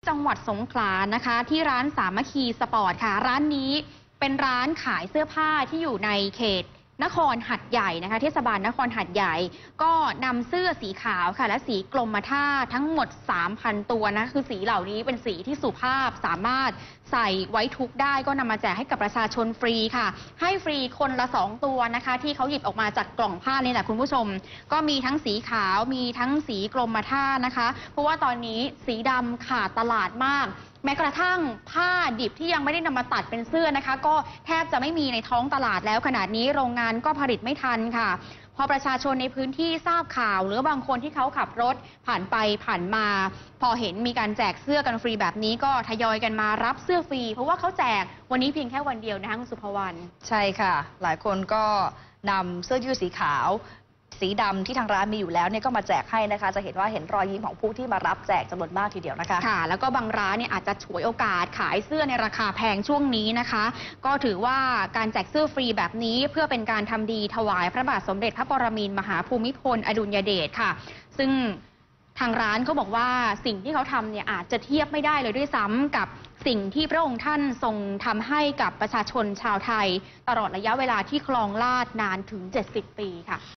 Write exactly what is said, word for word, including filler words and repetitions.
จังหวัดสงขลานะคะที่ร้านสามัคคีสปอร์ตค่ะร้านนี้เป็นร้านขายเสื้อผ้าที่อยู่ในเขตนครหัดใหญ่นะคะเทศบาลนครหัดใหญ่ก็นำเสื้อสีขาวค่ะและสีกรมท่าทั้งหมด สามพัน ตัวนะคือสีเหล่านี้เป็นสีที่สุภาพสามารถใส่ไว้ทุกได้ก็นำมาแจกให้กับประชาชนฟรีค่ะให้ฟรีคนละสองตัวนะคะที่เขาหยิบออกมาจากกล่องผ้านี่แหละคุณผู้ชมก็มีทั้งสีขาวมีทั้งสีกรมท่านะคะเพราะว่าตอนนี้สีดำขาดตลาดมากแม้กระทั่งผ้าดิบที่ยังไม่ได้นำมาตัดเป็นเสื้อนะคะก็แทบจะไม่มีในท้องตลาดแล้วขนาดนี้โรงงานก็ผลิตไม่ทันค่ะพอประชาชนในพื้นที่ทราบข่าวหรือบางคนที่เขาขับรถผ่านไปผ่านมาพอเห็นมีการแจกเสื้อกันฟรีแบบนี้ก็ทยอยกันมารับเสื้อฟรีเพราะว่าเขาแจกวันนี้เพียงแค่วันเดียวนะคะคุณสุภวรรณใช่ค่ะหลายคนก็นำเสื้อยืดสีขาวสีดำที่ทางร้านมีอยู่แล้วเนี่ยก็มาแจกให้นะคะจะเห็นว่าเห็นรอยยิ้มของผู้ที่มารับแจกจำนวนมากทีเดียวนะคะค่ะแล้วก็บางร้านเนี่ยอาจจะฉวยโอกาสขายเสื้อในราคาแพงช่วงนี้นะคะก็ถือว่าการแจกเสื้อฟรีแบบนี้เพื่อเป็นการทำดีถวายพระบาทสมเด็จพระปรมินทรมหาภูมิพลอดุลยเดชค่ะซึ่งทางร้านเขาบอกว่าสิ่งที่เขาทำเนี่ยอาจจะเทียบไม่ได้เลยด้วยซ้ำกับสิ่งที่พระองค์ท่านทรงทำให้กับประชาชนชาวไทยตลอดระยะเวลาที่ครองราชย์นานถึงเจ็ดสิบปีค่ะ